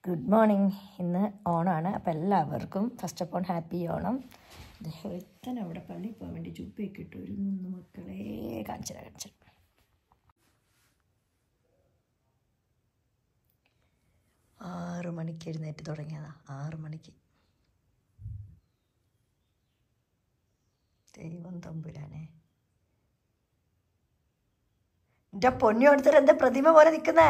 Good morning. ഇന്ന് ഓണമാണ്. അപ്പോൾ എല്ലാവർക്കും first of all happy Onam. ഒരുത്തൻ അവിടെ പള്ളിയിൽ പോകാൻ വേണ്ടി ചുപ്പൊക്കെ ഇട്ടു ഒരു 3 മക്കളെ കാണിച്ചു 6 മണിക്ക് എഴുന്നേറ്റ് തുടങ്ങിയതാ. 6 മണിക്ക്. ദൈവം തമ്പുരാനെ, എൻ്റെ പൊന്നു കൊടുത്തിട്ട് എന്താ പ്രതിമ പോലെ നിൽക്കുന്നേ?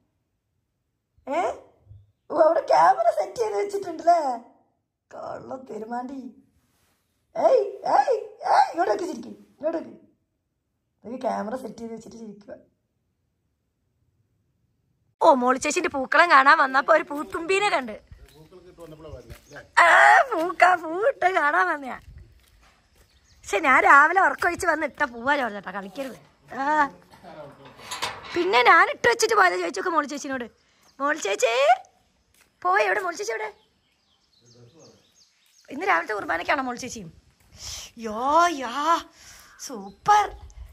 അവിടെ ക്യാമറ സെറ്റ് ചെയ്ത് വെച്ചിട്ടുണ്ടല്ലേ? കള്ളം പെരുമാണ്ടി. ഏയ് ഏയ് ഏയ് ഇങ്ങോട്ടൊക്കെ ചിരിക്കും, ഇങ്ങോട്ടൊക്കെ. ഇതൊക്കെ ക്യാമറ സെറ്റ് ചെയ്ത് വെച്ചിട്ട് ചിരിക്കുക. ഓ, മോളി ചേച്ചിന്റെ പൂക്കളം കാണാൻ വന്നപ്പോ ഒരു പൂത്തുമ്പീനെ കണ്ട്. പൂവിട്ട് കാണാൻ വന്നയാ. പക്ഷെ ഞാൻ രാവിലെ ഉറക്കൊഴിച്ച് വന്ന് ഇട്ട പൂവാ ചോദിച്ചേട്ടാ, കളിക്കരുത്. പിന്നെ ഞാൻ ഇട്ട് വെച്ചിട്ട് പോയത് ചോദിച്ചോക്കെ മോളി ചേച്ചിനോട്. മോളി ചേച്ചി പോയി, എവിടെ മോളി ചേച്ചി? എവിടെ? ഇന്ന് രാവിലത്തെ കുർബാനയ്ക്കാണോ മോളി ചേച്ചിയും? യാ സൂപ്പർ,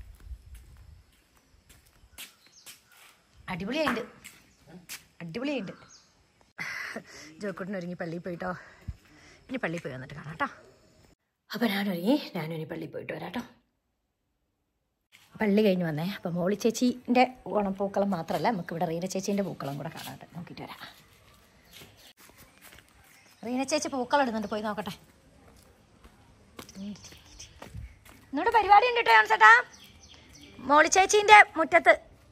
അടിപൊളിയായിട്ടുണ്ട്, അടിപൊളിയായിട്ടുണ്ട്. ജോക്കുട്ടിന് ഒരുങ്ങി പള്ളിയിൽ പോയിട്ടോ. ഇനി പള്ളിയിൽ പോയി വന്നിട്ട് കാണാം കേട്ടോ. അപ്പം ഞാനും ഇനി പള്ളിയിൽ പോയിട്ട് വരാം കേട്ടോ. പള്ളി കഴിഞ്ഞ് വന്നേ. അപ്പം മോളി ചേച്ചീൻ്റെ ഓണപ്പൂക്കളം മാത്രമല്ല, നമുക്കിവിടെ റീന ചേച്ചീൻ്റെ പൂക്കളം കൂടെ കാണാട്ടെ, നോക്കിയിട്ട് വരാം. റീന ചേച്ചി പൂക്കളം ഇടുന്നുണ്ട്, പോയി നോക്കട്ടെ. ഇന്നോട് പരിപാടി ഉണ്ട് കേട്ടോ ചേട്ടാ, മോളി ചേച്ചീൻ്റെ മുറ്റത്ത്.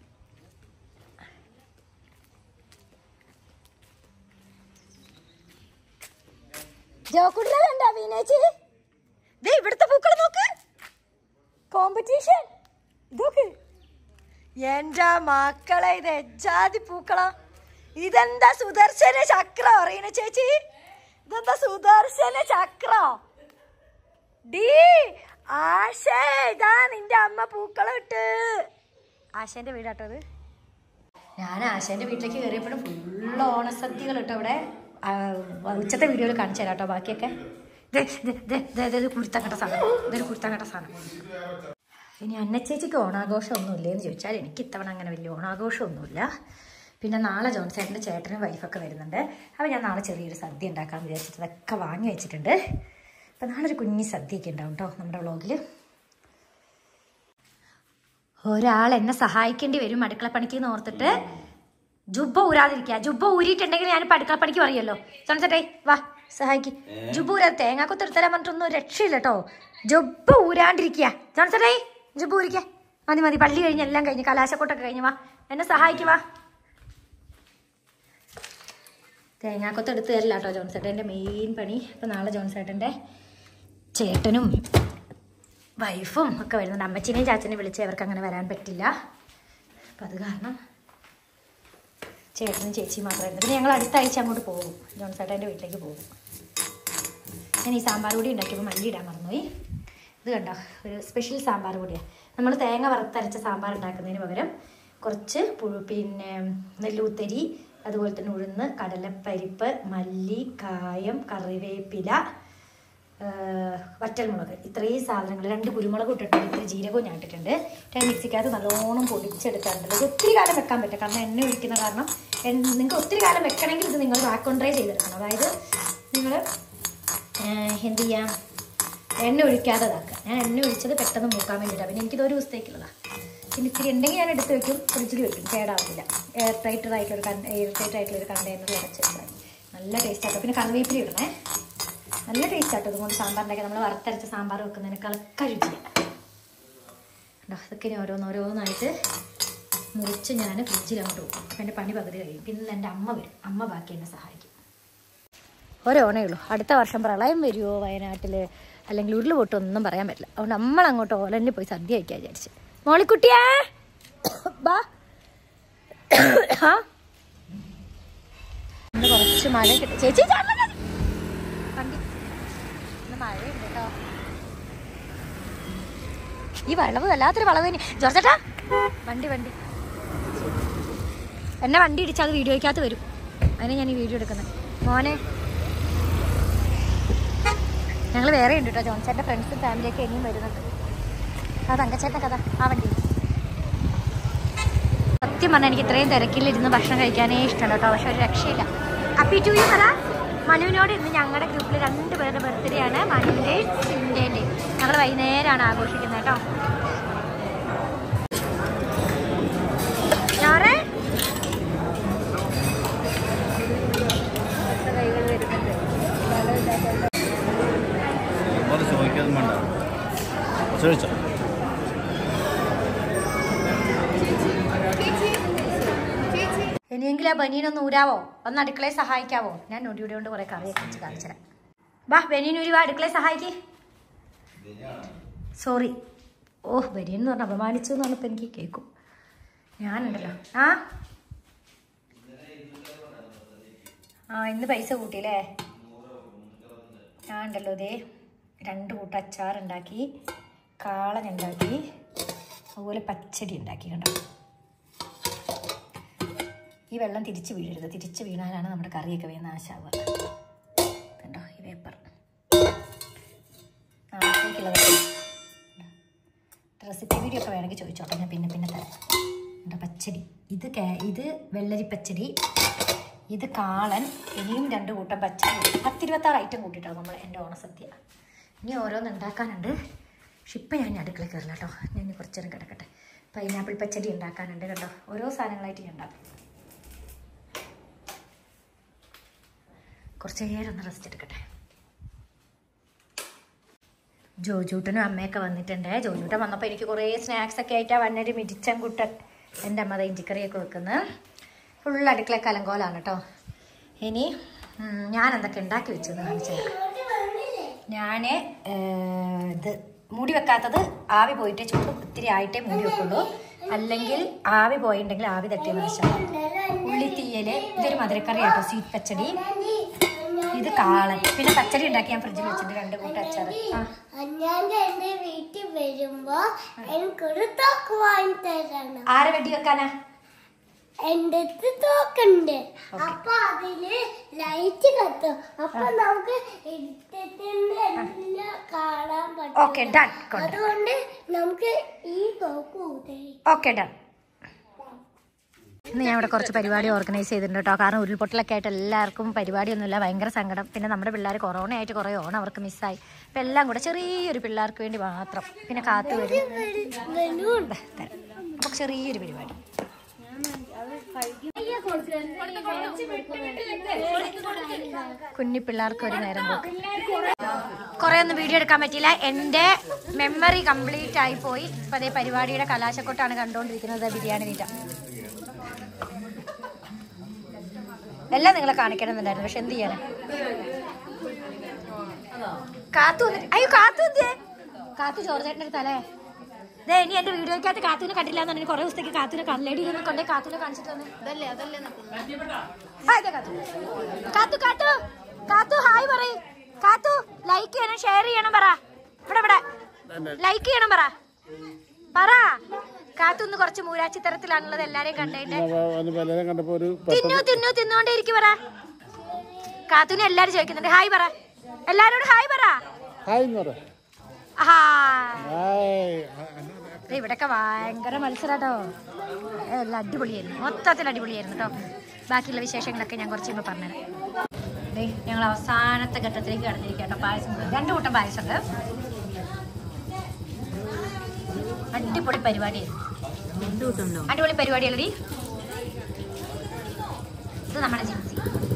ജോക്കുട്ടിലുണ്ടോ വീനേച്ചി? ദേ ഇവിടുത്തെ പൂക്കളം നോക്ക്, കോമ്പറ്റീഷൻ. ഇതൊക്കെ എൻ്റെ മക്കളെ, ഇത് എജാതി പൂക്കളം. ഇതെന്താ സുദർശന ചക്രോ റീന ചേച്ചി? ഇതെന്താ സുദർശന ചക്രോ? ഡീ ആശേ, ഇതാ നിന്റെ അമ്മ പൂക്കളം ഇട്ട്. ആശേന്റെ വീടാട്ടോ അത്. ഞാൻ ആശേന്റെ വീട്ടിലേക്ക് കയറിയപ്പോഴും ഫുള്ള് ഓണസദ്യകൾ ഇട്ടോ അവിടെ. ഉച്ചത്തെ വീഡിയോയിൽ കാണിച്ചു തരാം കേട്ടോ ബാക്കിയൊക്കെ. ഇതൊരു കുരുത്തങ്കട്ട സാധനം, ഇതൊരു കുരുത്തങ്കട്ട സാധനം. ഇനി അന്നച്ചേച്ചിക്ക് ഓണാഘോഷമൊന്നുമില്ലേ എന്ന് ചോദിച്ചാൽ എനിക്ക് ഇത്തവണ അങ്ങനെ വലിയ ഓണാഘോഷമൊന്നുമില്ല. പിന്നെ നാളെ ജോൺസേട്ടൻ്റെ ചേട്ടനും വൈഫൊക്കെ വരുന്നുണ്ട്. അപ്പോൾ ഞാൻ നാളെ ചെറിയൊരു സദ്യ ഉണ്ടാക്കാമെന്ന് വിചാരിച്ചിട്ട് അതൊക്കെ വാങ്ങി വെച്ചിട്ടുണ്ട്. അപ്പോൾ നാളെ ഒരു കുഞ്ഞി സദ്യയൊക്കെ ഉണ്ടാവും കേട്ടോ നമ്മുടെ വ്ളോഗിൽ. ഒരാൾ എന്നെ സഹായിക്കേണ്ടി വരും അടുക്കളപ്പണിക്ക് എന്ന് ഓർത്തിട്ട് ജുബ്ബ ഊരാതിരിക്കുക. ജുബ്ബ ഊരിയിട്ടുണ്ടെങ്കിൽ ഞാനിപ്പോൾ അടുക്കളപ്പണിക്ക് പറയുമല്ലോ. ജോൺസേട്ടേ വാ സഹായിക്ക്. ജുബ്ബ ഊരാതെ തേങ്ങാക്കൊത്തെടുത്തരാൻ പറഞ്ഞിട്ടൊന്നും രക്ഷയില്ല കേട്ടോ. ജുബ്ബ ഊരാണ്ടിരിക്കുക. ജോൺസേട്ടേ ജുബ്ബ ഊരിക്കുക. മതി, പള്ളി കഴിഞ്ഞ് എല്ലാം കഴിഞ്ഞ് കലാശക്കൊട്ടൊക്കെ കഴിഞ്ഞ് വാ, എന്നെ സഹായിക്കുവാ. തേങ്ങാക്കൊത്ത് എടുത്ത് തരില്ല കേട്ടോ ജോൺസേട്ടൻ്റെ മെയിൻ പണി. അപ്പം നാളെ ജോൺസേട്ടൻ്റെ ചേട്ടനും വൈഫും ഒക്കെ വരുന്നുണ്ട്. അമ്മച്ചീനെയും ചാച്ചനെയും വിളിച്ച് അവർക്ക് അങ്ങനെ വരാൻ പറ്റില്ല. അപ്പം അത് കാരണം ചേട്ടനും ചേച്ചിയും മാത്രമേ വരുന്നത്. പിന്നെ ഞങ്ങൾ അടുത്ത ആഴ്ച അങ്ങോട്ട് പോകും, ജോൺസേട്ടൻ്റെ വീട്ടിലേക്ക് പോകും. ഞാൻ ഈ സാമ്പാർ പൊടി ഉണ്ടാക്കിയപ്പോൾ മല്ലി ഇടാൻ മറന്നുപോയി. ഇത് കണ്ടോ, ഒരു സ്പെഷ്യൽ സാമ്പാർ പൊടിയാണ്. നമ്മൾ തേങ്ങ വറുത്തരച്ച സാമ്പാർ ഉണ്ടാക്കുന്നതിന് പകരം കുറച്ച് പിന്നെ നെല്ലൂത്തരി, അതുപോലെ തന്നെ ഉഴുന്ന്, കടലപ്പരിപ്പ്, മല്ലി, കായം, കറിവേപ്പില, വറ്റൽമുളക്, ഇത്രയും സാധനങ്ങൾ, 2 കുരുമുളക് ഇട്ടിട്ടുണ്ട്, ഇത്തിരി ജീരകവും ഞാൻ ഇട്ടിട്ടുണ്ട്. മിക്സിക്കകത്ത് നല്ലോണം പൊടിച്ചെടുക്കാറുണ്ട്. ഇത് ഒത്തിരി കാലം വെക്കാൻ പറ്റും, കാരണം എണ്ണ ഒഴിക്കുന്ന കാരണം. നിങ്ങൾക്ക് ഒത്തിരി കാലം വെക്കണമെങ്കിൽ ഇത് നിങ്ങൾ വാക്വം ഡ്രൈ ചെയ്തെടുക്കണം. അതായത് നിങ്ങൾ എന്ത് ചെയ്യാം, എണ്ണ ഒഴിക്കാതെ ഇതാക്കുക. ഞാൻ എണ്ണ ഒഴിച്ചത് പെട്ടെന്ന് മൂക്കാൻ വേണ്ടിയിട്ടാണ്. പിന്നെ എനിക്കിത് ഒരു ദിവസത്തേക്കുള്ളതാണ്. പിന്നെ ഇത്തിരി ഉണ്ടെങ്കിൽ ഞാൻ എടുത്ത് വെക്കും, ഫ്രിഡ്ജിൽ വെക്കും, കേടാവില്ല. എയർ ടൈറ്റഡ് ആയിട്ടുള്ള ഒരു കണ്ടെയ്നറിൽ അടച്ച് വെച്ചാൽ നല്ല ടേസ്റ്റ് ആട്ടോ. പിന്നെ കറിവേപ്പില ഇടണേ, നല്ല ടേസ്റ്റ് ആട്ടോ. അതുകൊണ്ട് സാമ്പാറിൻ്റെയൊക്കെ നമ്മൾ വറുത്തരച്ച സാമ്പാർ വെക്കുന്നതിനേക്കാളൊക്കെ രുചിയാണ്. അതൊക്കെ ഇനി ഓരോന്നായിട്ട് മുറിച്ച് ഞാൻ ഫ്രിഡ്ജിൽ അങ്ങോട്ട് വെക്കും. അപ്പം എൻ്റെ പണി പകുതി കഴിയും. പിന്നെ എൻ്റെ അമ്മ വരും, അമ്മ ബാക്കി എന്നെ സഹായിക്കും. ഓണേ ഉള്ളൂ. അടുത്ത വർഷം പ്രളയം വരുമോ വയനാട്ടിൽ, അല്ലെങ്കിൽ ഉരുളുപൊട്ടൊന്നും പറയാൻ പറ്റില്ല. അതുകൊണ്ട് നമ്മളങ്ങോട്ട് ഓലന്നെ പോയി സദ്യ കഴിക്കാൻ വിചാരിച്ച്. മോളിക്കുട്ടിയാ ബാ. കുറച്ച് മഴ കിട്ടും ചേച്ചി. വണ്ടി ഇന്ന് മഴയുണ്ട് കേട്ടോ. ഈ വളവ് വല്ലാത്തൊരു വളവ് തന്നെ. ജോർജേട്ടാ വണ്ടി എന്നെ വണ്ടി ഇടിച്ചാൽ അത് വീഡിയോയ്ക്കകത്ത് വരും. അതിന് ഞാൻ ഈ വീഡിയോ എടുക്കുന്നത്. മോനെ ഞങ്ങൾ വേറെ ഉണ്ട് കേട്ടോ. ജോൺസേട്ടൻ്റെ ഫ്രണ്ട്സും ഫാമിലിയൊക്കെ ഇനിയും വരുന്നുണ്ട്. അത് തങ്കച്ചേട്ടൻ്റെ കഥ ആ വണ്ടി. സത്യം പറഞ്ഞാൽ എനിക്ക് ഇത്രയും തിരക്കിലിരുന്ന് ഭക്ഷണം കഴിക്കാനേ ഇഷ്ടമല്ല കേട്ടോ. പക്ഷെ ഒരു രക്ഷയില്ല, ഹാപ്പി ടു യു പറ. മനുവിനോട് ഇന്ന് ഞങ്ങളുടെ ഗ്രൂപ്പിൽ 2 പേരുടെ ബർത്ത്ഡേ ആണ്, മനുവിൻ്റെയും സിൻ്റെൻ്റെയും. ഞങ്ങൾ വൈകുന്നേരമാണ് ആഘോഷിക്കുന്നത് കേട്ടോ. ഇനിയെങ്കിലും ആ ബനീനൊന്ന് ഊരാവോ, ഒന്ന് അടുക്കളയെ സഹായിക്കാവോ? ഞാൻ നൊടിയുടെ കൊണ്ട് കുറെ കറിയൊക്കെ വെച്ച് കാണിച്ചുതരാം. ബാ ബനീൻ ഊരി വാ, അടുക്കളയെ സഹായിക്ക്. സോറി, ഓഹ് ബനീൻ എന്ന് പറഞ്ഞാൽ അപമാനിച്ചു എന്ന് പറഞ്ഞപ്പോൾ എനിക്ക് കേൾക്കും. ഞാനുണ്ടല്ലോ ഇന്ന് പൈസ കൂട്ടിയില്ലേ? ഞാനുണ്ടല്ലോ ഇതേ 2 കൂട്ടം അച്ചാറുണ്ടാക്കി, കാളനുണ്ടാക്കി, അതുപോലെ പച്ചടി ഉണ്ടാക്കി. കണ്ടോ, ഈ വെള്ളം തിരിച്ച് വീഴരുത്, തിരിച്ച് വീണാലാണ് നമ്മുടെ കറിയൊക്കെ വേഗം നാശാവുക. കണ്ടോ ഈ പേപ്പർ റെസിപ്പി വീഡിയോ ഒക്കെ വേണമെങ്കിൽ ചോദിച്ചോട്ടെ, ഞാൻ പിന്നെ തരാം. കണ്ടോ പച്ചടി, ഇത് വെള്ളരി പച്ചടി, ഇത് കാളൻ, ഇനിയും 2 കൂട്ടം പച്ചടി. 10-26 ഐറ്റം കൂട്ടിയിട്ടാണ് നമ്മൾ എൻ്റെ ഓണസദ്യ. ഇനി ഓരോന്ന് ഉണ്ടാക്കാനുണ്ട്. പക്ഷെ ഇപ്പം ഞാൻ അടുക്കള കയറില്ല കേട്ടോ, ഞാൻ കുറച്ച് നേരം കിടക്കട്ടെ. പൈനാപ്പിൾ പച്ചടി ഉണ്ടാക്കാനുണ്ട് കേട്ടോ. ഓരോ സാധനങ്ങളായിട്ട് ഞാൻ ഉണ്ടാക്കും. കുറച്ച് നേരം ഒന്ന് റെസ്റ്റ് എടുക്കട്ടെ. ജോജൂട്ടനും അമ്മയൊക്കെ വന്നിട്ടുണ്ട്. ജോജൂട്ടൻ വന്നപ്പോൾ എനിക്ക് കുറേ സ്നാക്സ് ഒക്കെ ആയിട്ടാണ് വന്നൊരു മിടിച്ചൻ കുട്ടൻ. എൻ്റെ അമ്മ ഇഞ്ചിക്കറിയൊക്കെ വെക്കുന്നത് ഫുൾ അടുക്കള കലങ്കോലാണ് കേട്ടോ. ഇനി ഞാൻ എന്തൊക്കെ ഉണ്ടാക്കി വെച്ചെന്ന് കാണിച്ചു തരാം. ഞാൻ ഇത് മൂടി വെക്കാത്തത് ആവി പോയിട്ടേ ചൂട് ഒത്തിരി ആയിട്ടേ മൂടി വെക്കുള്ളൂ, അല്ലെങ്കിൽ ആവി പോയിട്ടുണ്ടെങ്കിൽ ആവി തട്ടിയ നാശം. ഉള്ളിത്തീയൽ, ഇതൊരു മധുരക്കറി കേട്ടോ, സ്വീറ്റ് പച്ചടി, ഇത് കാളൻ, പിന്നെ പച്ചടി ഉണ്ടാക്കി ഞാൻ ഫ്രിഡ്ജിൽ വെച്ചിട്ട് 2 കൂട്ടം അച്ചാർ. ആരെ വെടി വെക്കാനാ? എന്റെ തോക്കുണ്ട്, അപ്പൊ അതില് ലൈറ്റ് കത്തും, അപ്പൊ നമുക്ക് കാണാൻ പറ്റും. അതുകൊണ്ട് നമുക്ക് ഈ തോക്ക് ഓക്കെ ഡൺ. ഇന്ന് ഞാൻ ഇവിടെ കുറച്ച് പരിപാടി ഓർഗനൈസ് ചെയ്തിട്ടുണ്ട് കേട്ടോ. കാരണം ഉരുൾപൊട്ടലൊക്കെ ആയിട്ട് എല്ലാവർക്കും പരിപാടിയൊന്നുമില്ല, ഭയങ്കര സങ്കടം. പിന്നെ നമ്മുടെ പിള്ളേർ കൊറോണയായിട്ട് കുറേ ഓണം അവർക്ക് മിസ്സായി. അപ്പം എല്ലാം കൂടെ ചെറിയൊരു പിള്ളേർക്ക് വേണ്ടി മാത്രം, പിന്നെ കാത്തു വരും, അപ്പോൾ ചെറിയൊരു പരിപാടി. കുഞ്ഞി പിള്ളേർക്ക് ഒരു നേരം പോക്ക്. കുറെ ഒന്നും വീഡിയോ എടുക്കാൻ പറ്റിയില്ല, എൻ്റെ മെമ്മറി കംപ്ലീറ്റ് ആയി പോയി. ഇപ്പം അതേ പരിപാടിയുടെ കലാശക്കൊട്ടാണ് കണ്ടുകൊണ്ടിരിക്കുന്നത്. ബിരിയാണി തീറ്റ എല്ലാം നിങ്ങളെ കാണിക്കണമെന്നുണ്ടായിരുന്നു, പക്ഷെ എന്ത് ചെയ്യാനാ. കാത്തു വന്നിട്ട് അയ്യോ കാത്തു എന്തിയേ? കാത്തു ചോർച്ചേട്ടൻ്റെ അടുത്തല്ലേ? അതെ, ഇനി എന്റെ വീഡിയോക്കകത്ത് കാത്തുവിനെ കണ്ടില്ല എന്ന് കുറെ ദിവസത്തേക്ക് കാത്തുവിനെ കല്ലേടി കൊണ്ടേ കാത്തുവിനെ കാണിച്ചിട്ട് വന്നേ. കാത്തു കാത്തു കാത്തു ഹായ് പറ. കാത്തു ലൈക്ക് ചെയ്യണം, ഷെയർ ചെയ്യണം പറ. ഇവിടെ ലൈക്ക് ചെയ്യണം പറ. കാത്തുന്ന് കുറച്ച് മൂരാച്ചിത്തരത്തിലാണുള്ളത്. എല്ലാരെയും കണ്ടേട്ട് തിന്നോണ്ടേ ഇരിക്കും പറ. കാത്തുവിനെ എല്ലാരും ചോദിക്കുന്നുണ്ട്. ഹായ് പറ, എല്ലാരോടും ഹായ് പറ. ഇവിടൊക്കെ ഭയങ്കര മത്സരാട്ടോ, എല്ലാം അടിപൊളിയായിരുന്നു, മൊത്തത്തിൽ അടിപൊളിയായിരുന്നു കേട്ടോ. ബാക്കിയുള്ള വിശേഷങ്ങളൊക്കെ ഞാൻ കുറച്ച് മുമ്പ് പറഞ്ഞുതരാം. ഞങ്ങൾ അവസാനത്തെ ഘട്ടത്തിലേക്ക് കടന്നിരിക്കുക കേട്ടോ. പായസം 2 കൂട്ടം പായസമുണ്ട്. അടിപൊളി പരിപാടിയായിരുന്നു, അടിപൊളി പരിപാടിയല്ലേ. ഇത് നമ്മുടെ ജിൻസി.